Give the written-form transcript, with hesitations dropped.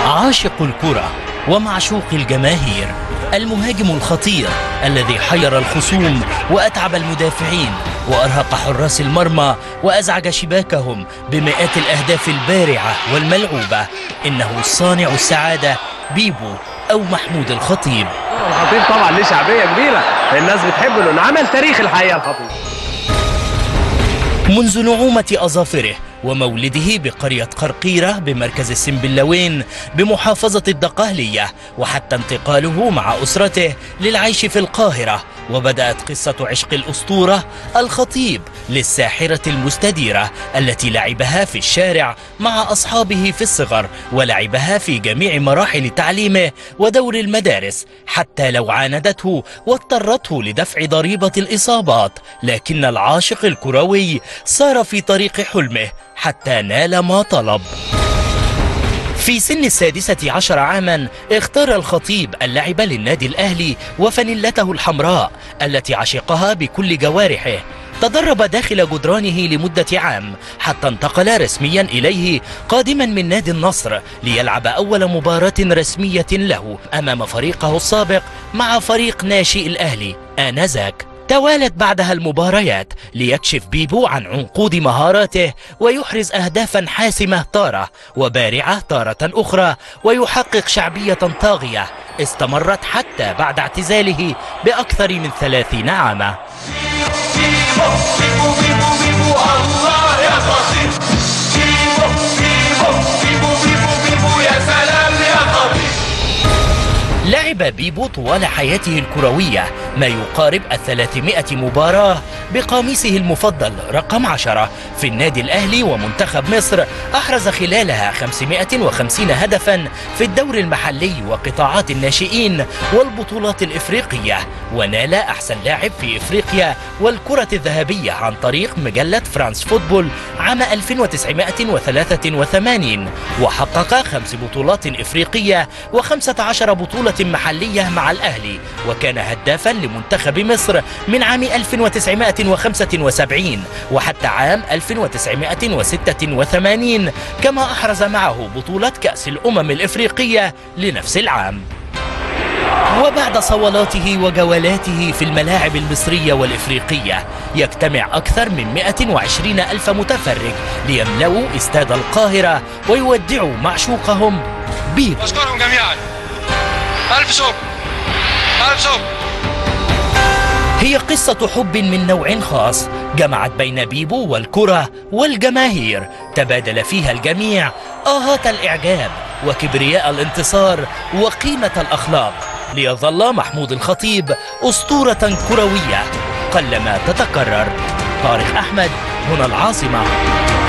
عاشق الكرة ومعشوق الجماهير، المهاجم الخطير الذي حير الخصوم وأتعب المدافعين وأرهق حراس المرمى وأزعج شباكهم بمئات الأهداف البارعة والملعوبة. إنه صانع السعادة بيبو أو محمود الخطيب. الخطيب طبعا ليه شعبية كبيرة، الناس بتحبه لأنه عمل تاريخ الحقيقة الخطيب. منذ نعومة أظافره ومولده بقرية قرقيرة بمركز السنبلاوين بمحافظة الدقهلية، وحتى انتقاله مع أسرته للعيش في القاهرة، وبدأت قصة عشق الأسطورة الخطيب للساحرة المستديرة التي لعبها في الشارع مع أصحابه في الصغر، ولعبها في جميع مراحل تعليمه ودور المدارس، حتى لو عاندته واضطرته لدفع ضريبة الإصابات، لكن العاشق الكروي سار في طريق حلمه حتى نال ما طلب. في سن 16 عاما اختار الخطيب اللعب للنادي الأهلي وفانيلته الحمراء التي عشقها بكل جوارحه. تدرب داخل جدرانه لمدة عام حتى انتقل رسميا إليه قادما من نادي النصر ليلعب أول مباراة رسمية له أمام فريقه السابق مع فريق ناشئ الأهلي آنذاك. توالت بعدها المباريات ليكشف بيبو عن عنقود مهاراته ويحرز أهدافا حاسمة تارة وبارعة تارة أخرى، ويحقق شعبية طاغية استمرت حتى بعد اعتزاله بأكثر من 30 عاما. لعب بيبو طوال حياته الكروية ما يقارب 300 مباراة بقميصه المفضل رقم 10 في النادي الأهلي ومنتخب مصر. أحرز خلالها 550 هدفا في الدوري المحلي وقطاعات الناشئين والبطولات الإفريقية، ونال أحسن لاعب في إفريقيا والكرة الذهبية عن طريق مجلة فرانس فوتبول عام 1983، وحقق 5 بطولات إفريقية و15 بطولة محلية مع الأهلي، وكان هدافا لمنتخب مصر من عام 1975 وحتى عام 1986، كما أحرز معه بطولة كأس الأمم الإفريقية لنفس العام. وبعد صولاته وجولاته في الملاعب المصرية والإفريقية يجتمع أكثر من 120 ألف متفرج ليملأوا استاد القاهرة ويودعوا معشوقهم بيبو. أشكرهم جميعا، ألف شكر ألف شكر. هي قصة حب من نوع خاص جمعت بين بيبو والكرة والجماهير، تبادل فيها الجميع آهات الإعجاب وكبرياء الانتصار وقيمة الأخلاق، ليظل محمود الخطيب أسطورة كروية قلما تتكرر. طارق أحمد، هنا العاصمة.